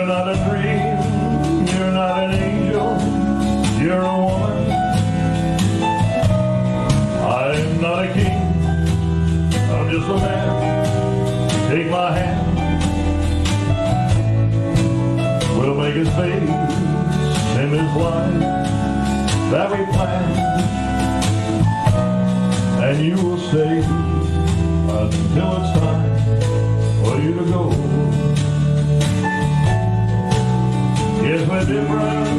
You're not a dream, you're not an angel, you're a woman. I'm not a king, I'm just a man. Take my hand, we'll make his face in his life that we planned, and you will stay until it's time for you to go. Yes, we're different.